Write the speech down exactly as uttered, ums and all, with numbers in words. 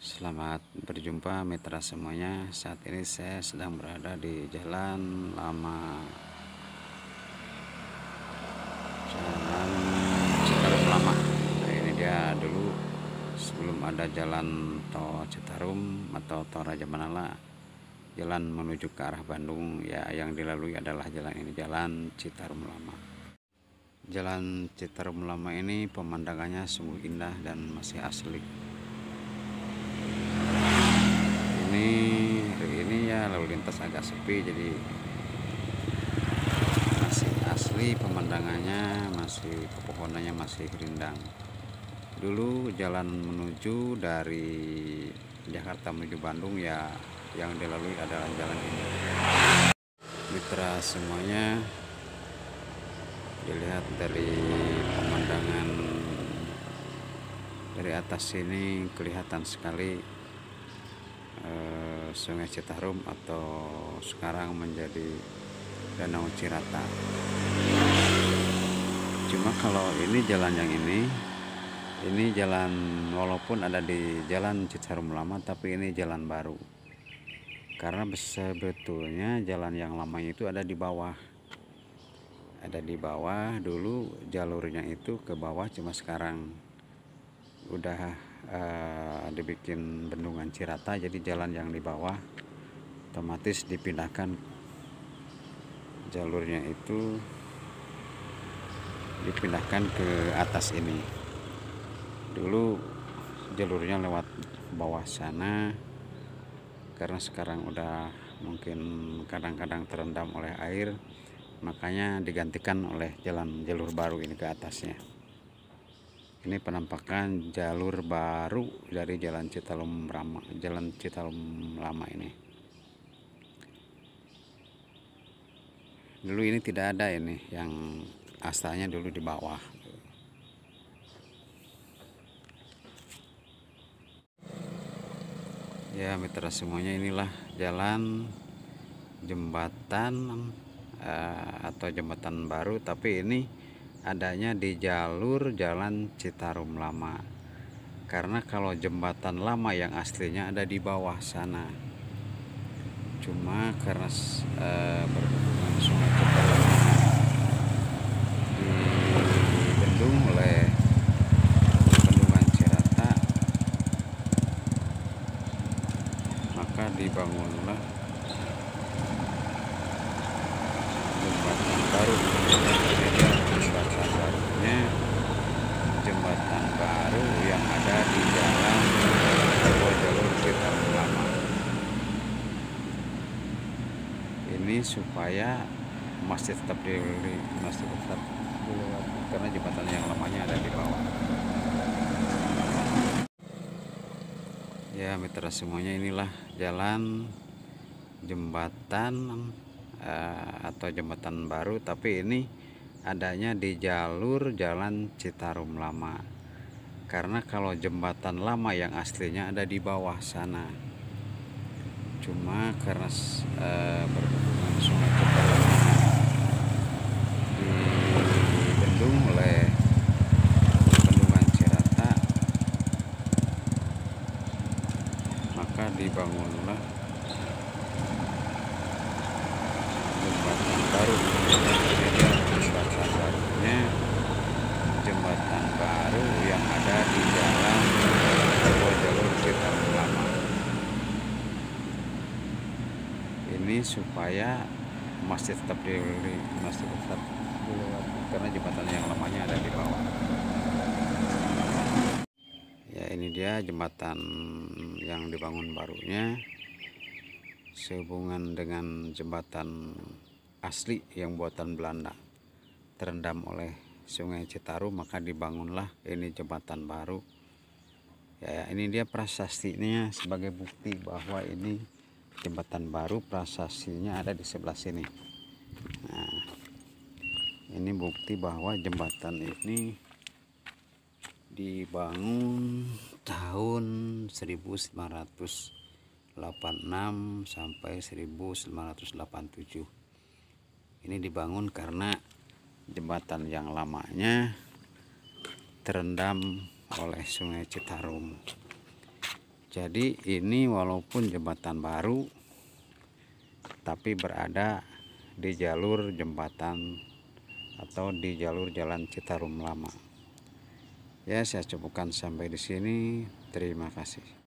Selamat berjumpa mitra semuanya. Saat ini saya sedang berada di Jalan Lama, Jalan Citarum Lama. Nah, ini dia dulu sebelum ada Jalan Tol Citarum atau Tol Raja Manala, jalan menuju ke arah Bandung ya, yang dilalui adalah jalan ini, Jalan Citarum Lama. Jalan Citarum Lama ini pemandangannya sungguh indah dan masih asli. Ini hari ini ya lalu lintas agak sepi, jadi masih asli pemandangannya, masih pepohonannya masih rindang. Dulu jalan menuju dari Jakarta menuju Bandung ya, yang dilalui adalah jalan ini. Mitra semuanya, dilihat dari pemandangan dari atas sini kelihatan sekali eh, Sungai Citarum atau sekarang menjadi Danau Cirata. Cuma kalau ini jalan yang ini ini jalan, walaupun ada di Jalan Citarum Lama, tapi ini jalan baru, karena sebetulnya jalan yang lamanya itu ada di bawah ada di bawah dulu jalurnya itu ke bawah, cuma sekarang udah uh, dibikin bendungan Cirata, jadi jalan yang di bawah otomatis dipindahkan, jalurnya itu dipindahkan ke atas ini. Dulu jalurnya lewat bawah sana, karena sekarang udah mungkin kadang-kadang terendam oleh air, makanya digantikan oleh jalan jalur baru ini ke atasnya. Ini penampakan jalur baru dari Jalan Citarum Lama, Jalan Citarum Lama ini. Dulu ini tidak ada ini, yang asalnya dulu di bawah. Ya mitra semuanya, inilah jalan jembatan uh, atau jembatan baru, tapi ini adanya di jalur Jalan Citarum Lama, karena kalau jembatan lama yang aslinya ada di bawah sana, cuma karena uh, berhubungan Sungai Citarum dibendung oleh bendungan Cirata, maka dibangunlah jembatan baru. Jembatan barunya jembatan baru yang ada di jalan sebuah jalur Citarum Lama ini, supaya masih tetap di masih tetap dilewati, karena jembatan yang lamanya ada di bawah. Ya mitra semuanya, inilah jalan jembatan uh, atau jembatan baru, tapi ini adanya di jalur Jalan Citarum Lama, karena kalau jembatan lama yang aslinya ada di bawah sana, cuma karena uh, berhubungan Sungai Citarum dibendung oleh bendungan Cirata, maka dibangunlah jembatan baru. Jembatan barunya jembatan baru yang ada di jalan sebuah jalur Citarum Lama ini, supaya masih tetap di masih tetap dilewati, karena jembatan yang lamanya ada di bawah. Ya ini dia jembatan yang dibangun barunya, sehubungan dengan jembatan asli yang buatan Belanda terendam oleh Sungai Citarum, maka dibangunlah ini jembatan baru. Ya ini dia prasastinya sebagai bukti bahwa ini jembatan baru, prasastinya ada di sebelah sini. Nah, ini bukti bahwa jembatan ini dibangun tahun seribu sembilan ratus delapan puluh enam sampai seribu sembilan ratus delapan puluh tujuh. Ini dibangun karena jembatan yang lamanya terendam oleh Sungai Citarum. Jadi ini walaupun jembatan baru tapi berada di jalur jembatan atau di jalur jalan Citarum Lama. Ya, saya cukupkan sampai di sini. Terima kasih.